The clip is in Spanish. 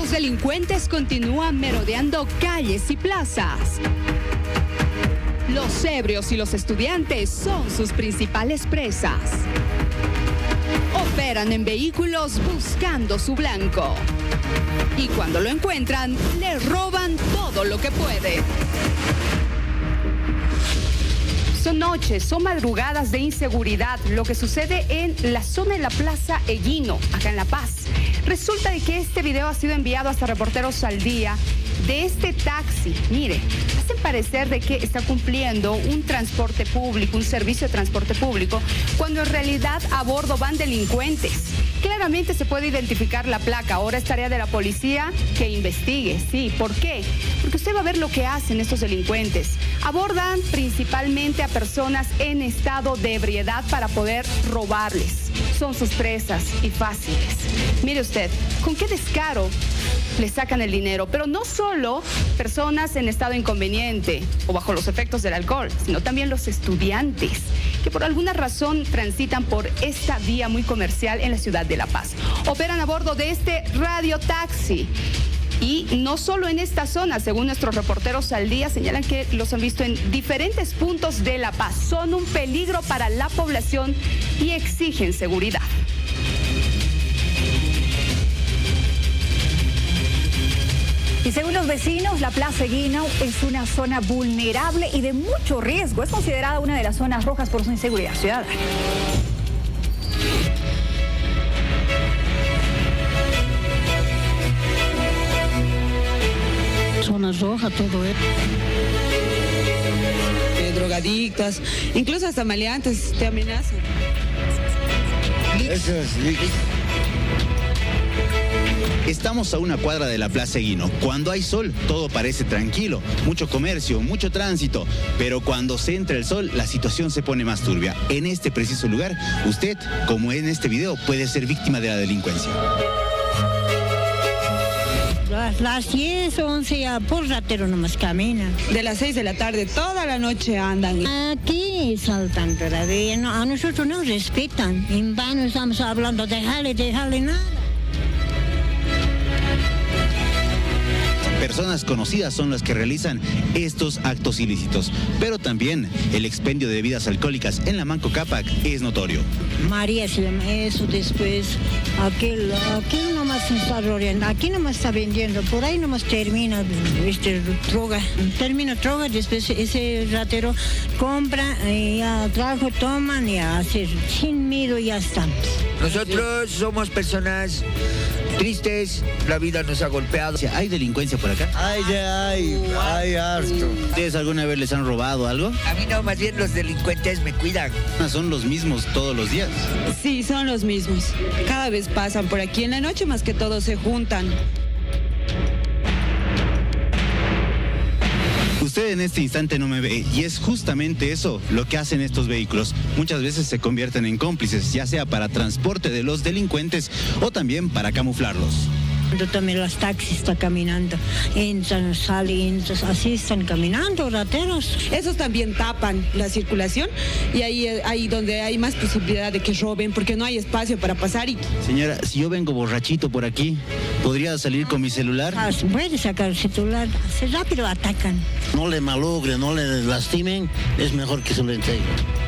Los delincuentes continúan merodeando calles y plazas. Los ebrios y los estudiantes son sus principales presas. Operan en vehículos buscando su blanco. Y cuando lo encuentran, le roban todo lo que puede. Son noches, son madrugadas de inseguridad, lo que sucede en la zona de la Plaza Eguino, acá en La Paz. Resulta de que este video ha sido enviado hasta Reporteros al Día de este taxi. Mire, hacen parecer de que está cumpliendo un transporte público, un servicio de transporte público, cuando en realidad a bordo van delincuentes. Claramente se puede identificar la placa. Ahora es tarea de la policía que investigue. Sí, ¿por qué? Porque usted va a ver lo que hacen estos delincuentes. Abordan principalmente a personas en estado de ebriedad para poder robarles. Son sus presas y fáciles. Mire usted, con qué descaro le sacan el dinero, pero no solo personas en estado inconveniente o bajo los efectos del alcohol, sino también los estudiantes que por alguna razón transitan por esta vía muy comercial en la ciudad de La Paz. Operan a bordo de este radiotaxi. Y no solo en esta zona, según nuestros Reporteros al Día, señalan que los han visto en diferentes puntos de La Paz. Son un peligro para la población y exigen seguridad. Y según los vecinos, la Plaza Eguino es una zona vulnerable y de mucho riesgo. Es considerada una de las zonas rojas por su inseguridad ciudadana. Zonas rojas, todo esto. Drogadictas, incluso hasta maleantes te amenazan. Eso es. Estamos a una cuadra de la Plaza Eguino. Cuando hay sol, todo parece tranquilo. Mucho comercio, mucho tránsito. Pero cuando se entra el sol, la situación se pone más turbia. En este preciso lugar, usted, como en este video, puede ser víctima de la delincuencia. Las 10, 11 ya por ratero nomás caminan. De las 6 de la tarde, toda la noche andan. Aquí saltan todavía. No, a nosotros no respetan. En vano estamos hablando, déjale nada. Personas conocidas son las que realizan estos actos ilícitos, pero también el expendio de bebidas alcohólicas en la Manco Cápac es notorio. María se llama eso, después aquel nomás está rodeando, aquí nomás está vendiendo, por ahí nomás termina droga. Termina droga, después ese ratero compra, ya trajo, toman y hace sin miedo ya estamos. Nosotros somos personas tristes, la vida nos ha golpeado. ¿Hay delincuencia por acá? Hay harto. ¿Ustedes alguna vez les han robado algo? A mí no, más bien los delincuentes me cuidan. Son los mismos todos los días. Sí, son los mismos. Cada vez pasan por aquí en la noche, más que todos se juntan. Usted en este instante no me ve y es justamente eso lo que hacen estos vehículos. Muchas veces se convierten en cómplices, ya sea para transporte de los delincuentes o también para camuflarlos. También los taxis están caminando, entran, salen, así están caminando, rateros. Esos también tapan la circulación y ahí donde hay más posibilidad de que roben, porque no hay espacio para pasar. Señora, si yo vengo borrachito por aquí, ¿podría salir con mi celular? Puede sacar el celular, rápido atacan. No le malogren, no le lastimen, es mejor que se lo entreguen.